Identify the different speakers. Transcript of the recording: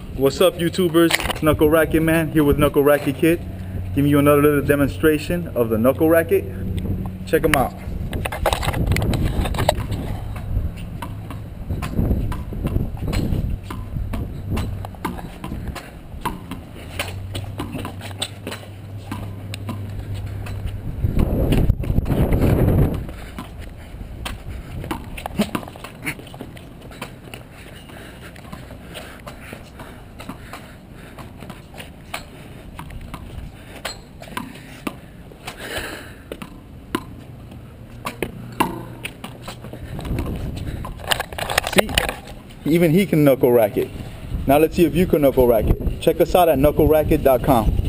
Speaker 1: What's up, YouTubers? Knuckle Racket Man here with Knuckle Racket Kid, giving you another little demonstration of the knuckle racket. Check them out. See, even he can knuckle racket. Now let's see if you can knuckle racket. Check us out at knuckleracket.com.